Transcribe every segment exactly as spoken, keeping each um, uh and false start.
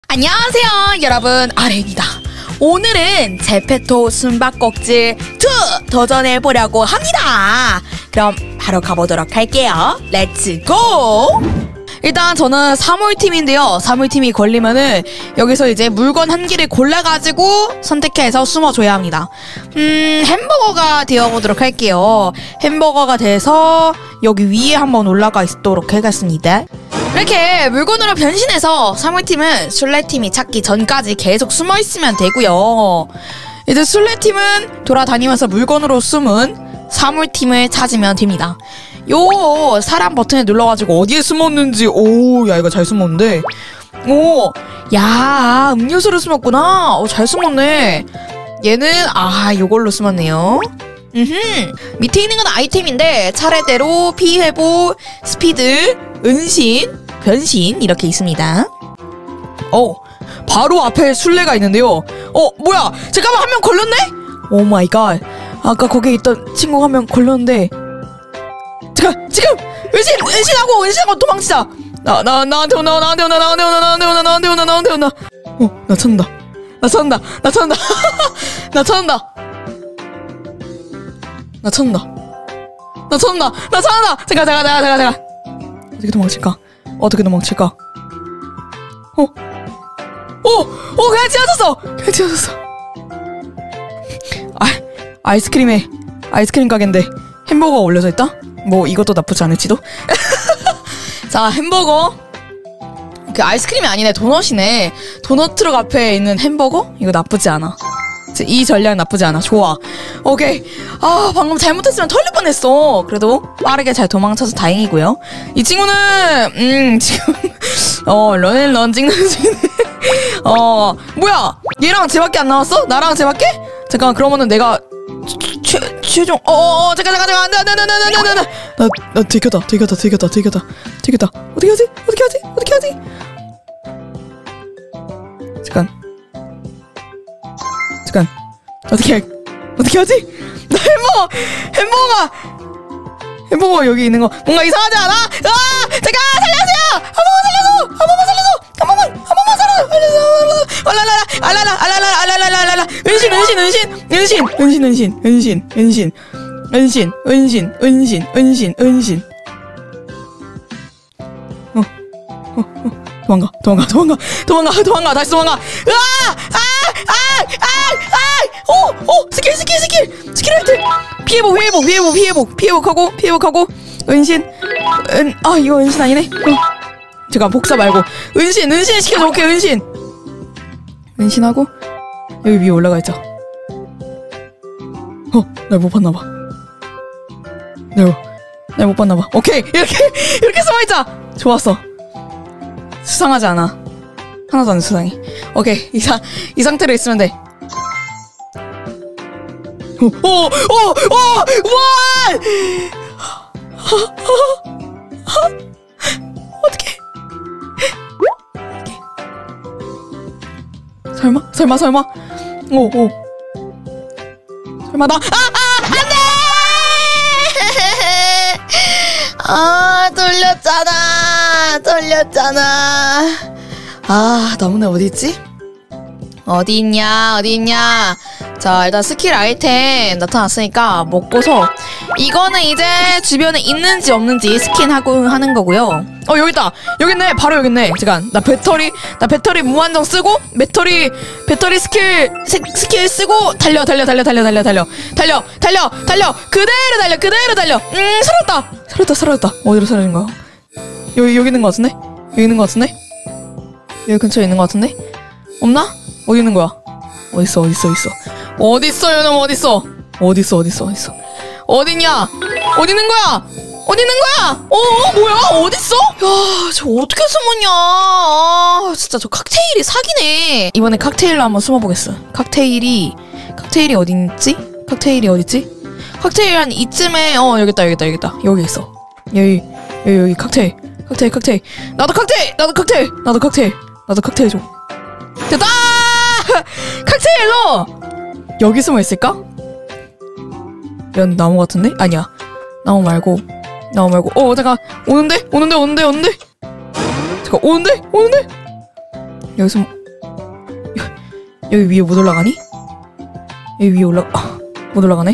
안녕하세요 여러분, 아렌이다. 오늘은 제페토 숨바꼭질 이 도전해보려고 합니다. 그럼 바로 가보도록 할게요. 렛츠 고! 일단 저는 사물팀인데요. 사물팀이 걸리면은 여기서 이제 물건 한 개를 골라가지고 선택해서 숨어줘야 합니다. 음 햄버거가 되어보도록 할게요. 햄버거가 돼서 여기 위에 한번 올라가 있도록 하겠습니다. 이렇게 물건으로 변신해서 사물팀은 술래팀이 찾기 전까지 계속 숨어있으면 되고요. 이제 술래팀은 돌아다니면서 물건으로 숨은 사물팀을 찾으면 됩니다. 요 사람 버튼에 눌러가지고 어디에 숨었는지. 오, 야 이거 잘 숨었는데. 오, 야 음료수로 숨었구나. 오, 잘 숨었네. 얘는 아 요걸로 숨었네요. 음흠. 밑에 있는 건 아이템인데 차례대로 피회복, 스피드, 은신, 변신 이렇게 있습니다. 어, 바로 앞에 술래가 있는데요. 어, 뭐야? 잠깐만, 한 명 걸렸네? 오 마이 갓. 아까 거기에 있던 친구가 한 명 걸렸는데. 잠깐, 지금 은신, 은신하고 은신하고 도망치자. 나, 나, 나한테 온다, 나한테 온다, 나한테 온다, 나한테 온다, 나한테 온다, 나한테 온다. 어, 나 찾는다. 나 찾는다. 나 찾는다. 나 찾는다. 나 찾는다. 나 찾는다. 나 찾는다. 잠깐, 잠깐, 잠깐, 잠깐, 잠깐. 어떻게 도망칠까? 어떻게 도망칠까? 어? 어! 어! 그냥 지어졌어! 그냥 지어졌어. 아, 아이스크림에 아이스크림 가게인데 햄버거가 올려져 있다? 뭐 이것도 나쁘지 않을지도? 자, 햄버거. 그 아이스크림이 아니네, 도넛이네. 도넛 트럭 앞에 있는 햄버거? 이거 나쁘지 않아. 이 전략 나쁘지 않아. 좋아. 오케이. 아, 방금 잘못했으면 털릴 뻔했어. 그래도 빠르게 잘 도망쳐서 다행이고요. 이 친구는 음 지금 어 런앤런 찍는 중이네. 어 뭐야? 얘랑 쟤밖에 안 나왔어? 나랑 쟤밖에? 잠깐, 그러면은 내가 최 최종 어어 잠깐 잠깐 잠깐 안돼 안돼 안돼 안돼 안돼 안돼 나나 들켰다 들켰다 들켰다 들켰다 들켰다. 어떻게 하지? 어떻게 하지? 어떻게 하지? 잠깐. 잠깐, 어떻게 어떻게 하지? 나 햄버거 햄버거가 햄버거 여기 있는 거 뭔가 이상하지 않아? 아, 잠깐 살려주세요! 한 번만 살려줘! 한 번만 살려줘! 한 번만 한 번만 살려줘! 알라라라 알라라 알라라 알라라 알라라 은신 은신 은신 은신 은신 은신 은신 은신 은신 은신 은신 은신 은신 어 어 어 도망가 도망가 도망가 도망가 도망가 다시 도망가. 으아! 오! 오! 스킬 스킬 스킬! 스킬 라이트! 피해복 피해복 피해복 피해복 피해복하고 피해복하고 은신 은.. 아 이거 은신 아니네? 어. 잠깐, 복사 말고 은신! 은신 시켜줘. 오케이, 은신! 은신하고 여기 위에 올라가 있자. 어? 날 못 봤나봐. 날, 날 못 봤나봐. 오케이! 이렇게 이렇게 숨어있자! 좋았어. 수상하지 않아. 하나도 안 수상해. 오케이, 이, 사, 이 상태로 있으면 돼. 오, 오, 오, 오, 와! 어떡해. 설마? 설마, 설마? 오, 오. 설마, 나, 아, 아, 안 돼! 아, 돌렸잖아. 돌렸잖아. 아, 나무네 어디있지? 어디 있냐, 어디 있냐. 자, 일단 스킬 아이템 나타났으니까 먹고서 이거는 이제 주변에 있는지 없는지 스캔하고 하는 거고요. 어, 여기 있다. 여기 있네. 바로 여기 있네. 잠깐, 나 배터리 나 배터리 무한정 쓰고 배터리 배터리 스킬 스, 스킬 쓰고 달려 달려 달려 달려 달려 달려 달려 달려 달려 그대로 달려 그대로 달려. 음 살았다 살았다 살았다. 어디로 살아있는 거야? 여기 여기 있는 거 같은데? 여기 있는 거 같은데? 여기 근처에 있는 거 같은데? 없나? 어디 있는 거야? 어딨어 어딨어 어딨어 어딨어 요놈 어딨어 어딨어 어딨어 어딨어 어딨냐? 어디 있는 거야? 어디 있는 거야? 어, 어 뭐야? 어딨어? 야, 저 어떻게 숨었냐? 아, 진짜 저 칵테일이 사기네. 이번에 칵테일로 한번 숨어보겠어. 칵테일이 칵테일이 어딨지? 칵테일이 어딨지? 칵테일 한 이쯤에 어 여기 있다 여기 있다 여기 있다 여기 있어. 여기 여기 여기 칵테일 칵테일 칵테일 나도 칵테일 나도 칵테일 나도 칵테일 나도 칵테일 줘. 됐다! 칵테일로 여기 숨어 있을까? 이런 나무 같은데? 아니야. 나무 말고 나무 말고 어 잠깐 오는데? 오는데 오는데 오는데? 잠깐 오는데? 오는데? 여기서 여, 여기 위에 못 올라가니? 여기 위에 올라 아, 못 올라가네.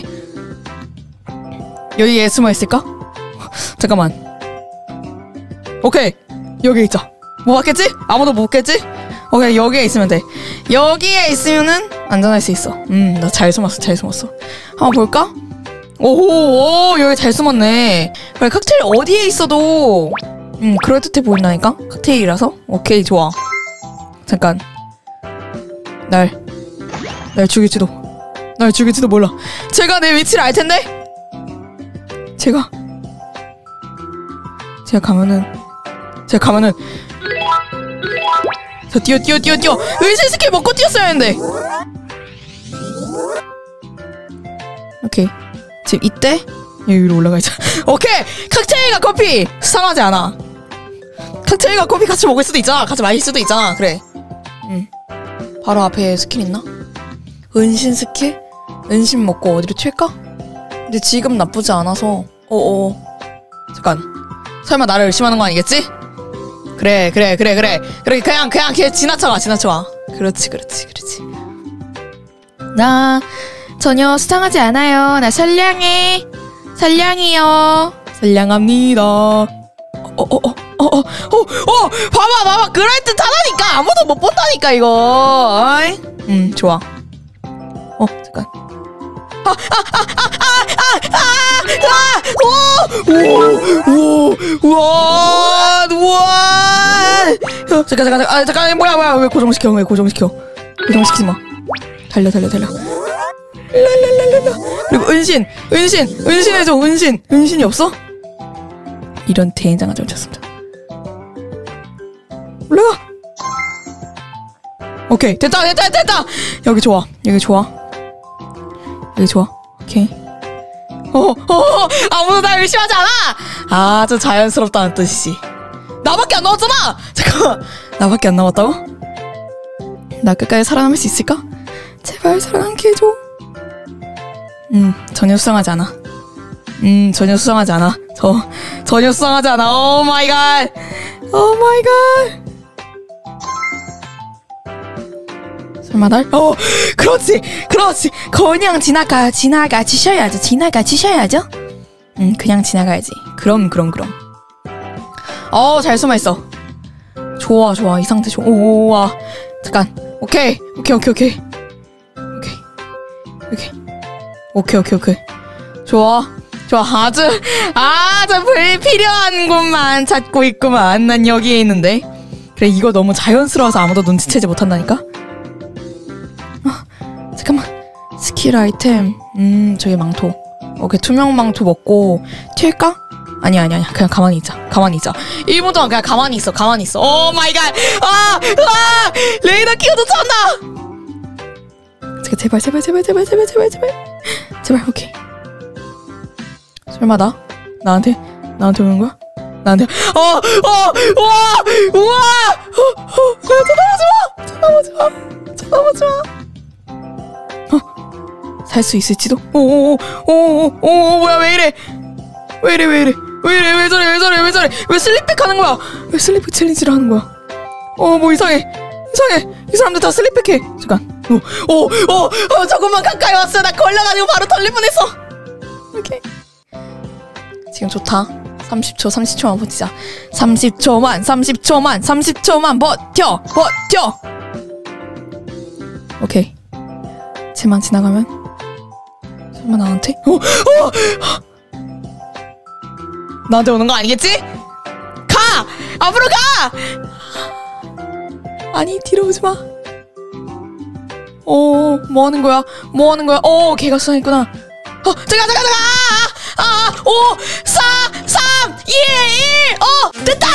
여기에 숨어 있을까? 잠깐만. 오케이 여기 있자. 뭐 봤겠지? 아무도 못 봤겠지? 오케이 여기에 있으면 돼. 여기에 있으면은 안전할 수 있어. 음 나 잘 숨었어 잘 숨었어. 한번 볼까? 오호 오, 여기 잘 숨었네. 그래 칵테일 어디에 있어도 음 그럴듯해 보인다니까? 칵테일이라서? 오케이 좋아. 잠깐 날 날 죽일지도 날 죽일지도 몰라. 제가 내 위치를 알 텐데? 제가 제가 가면은 제가 가면은 자 뛰어 뛰어 뛰어 뛰어 은신 스킬 먹고 뛰었어야 했는데. 오케이 지금 이때 여기 위로 올라가자. 오케이 칵테일과 커피 수상하지 않아. 칵테일과 커피 같이 먹을 수도 있잖아. 같이 마실 수도 있잖아. 그래. 응. 바로 앞에 스킬 있나? 은신 스킬? 은신 먹고 어디로 튈까? 근데 지금 나쁘지 않아서. 어어 잠깐 설마 나를 의심하는 거 아니겠지? 그래 그래 그래 그래 그래 그냥 그냥 걔 지나쳐가 지나쳐가. 그렇지 그렇지 그렇지. 나 전혀 수상하지 않아요. 나 선량해. 선량해요. 선량합니다. 어어어어어어 어, 어, 어, 어, 봐봐 봐봐 그럴듯하다니까. 아무도 못 본다니까 이거. 어이? 음 좋아. 어 잠깐. 아아아아아아아오오오와 우와. 잠깐 잠깐 잠깐 아 잠깐 뭐야 뭐야 왜 고정시켜 왜 고정시켜 고정시키지 마. 달려 달려 달려. 랄랄랄랄라. 그리고 은신 은신 은신 해줘. 은신 은신이 없어? 이런 대인장아점을 쳤습니다. 올라가. 오케이 됐다 됐다 됐다. 여기 좋아 여기 좋아 여기 좋아. 오케이. 어, 어, 아무도 날 의심하지 않아. 아주 자연스럽다는 뜻이지. 나밖에 안 남았잖아. 잠깐만 나밖에 안 남았다고? 나 끝까지 살아남을 수 있을까? 제발 살아남게 해줘. 음 전혀 수상하지 않아. 음 전혀 수상하지 않아. 저 전혀 수상하지 않아. 오 마이 갓. 오 마이 갓. 설마 날? 어 그렇지 그렇지. 그냥 지나가 지나가 지셔야죠. 지나가 지셔야죠. 음 그냥 지나가야지. 그럼 그럼 그럼. 어 잘 숨어있어. 좋아 좋아 이 상태 좋아. 오와 잠깐. 오케이 오케이 오케이 오케이 오케이 오케이 오케이 오케이 오케이 좋아 좋아. 아주 아주 불필요한 곳만 찾고 있구만. 난 여기에 있는데. 그래 이거 너무 자연스러워서 아무도 눈치채지 못한다니까. 어, 잠깐만 스킬 아이템 음 저기 망토. 오케이 투명 망토 먹고 튈까? 아니야 아니야 아니야 그냥 가만히 있자. 가만히 있자. 일 분 동안 그냥 가만히 있어. 가만히 있어. 오 마이 갓. 아! 아! 레이더 키워도 찬다. 제발 제발 제발 제발 제발 제발 제발 제발. 오케이. 설마 나? 나한테? 나한테 오는 거야? 나한테? 어! 어! 우와! 우와! 어! 어! 쳐다보지 마! 쳐다보지 마! 쳐다보지 마! 어! 살 수 있을지도? 오오오! 오오오! 오 뭐야 왜 이래! 왜 이래 왜 이래! 왜 이래 왜 저래 왜 저래 왜 저래! 왜 슬립백 하는 거야! 왜 슬립백 챌린지를 하는 거야! 어 뭐 이상해! 이상해! 이 사람들 다 슬립백 해! 잠깐! 오! 오! 오! 어! 조금만 가까이 왔어! 나 걸려가지고 바로 털릴 뻔했어! 오케이. 지금 좋다. 삼십 초 삼십 초만 버티자. 삼십 초만 삼십 초만 삼십 초만 버텨 버텨. 오케이. 쟤만 지나가면 설마 나한테? 어! 어! 나한테 오는 거 아니겠지? 가! 앞으로 가! 아니 뒤로 오지 마. 어, 뭐 하는 거야? 뭐 하는 거야? 어, 걔가 수상했구나. 어, 잠깐, 잠깐, 잠깐! 아, 오, 사, 삼, 이, 일, 어, 됐다!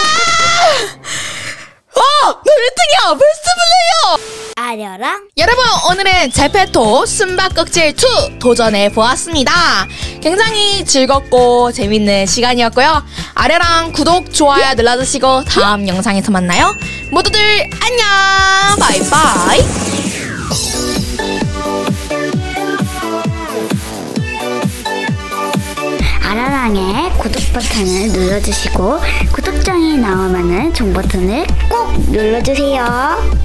어, 너 일 등이야! 베스트 플레이어! 아려랑 여러분, 오늘은 제페토 숨바꼭질 투 도전해 보았습니다. 굉장히 즐겁고 재밌는 시간이었고요. 아래랑 구독, 좋아요 눌러주시고 다음 영상에서 만나요. 모두들 안녕! 바이바이! 아라랑의 구독 버튼을 눌러주시고 구독장에 나오면은 종 버튼을 꼭 눌러주세요.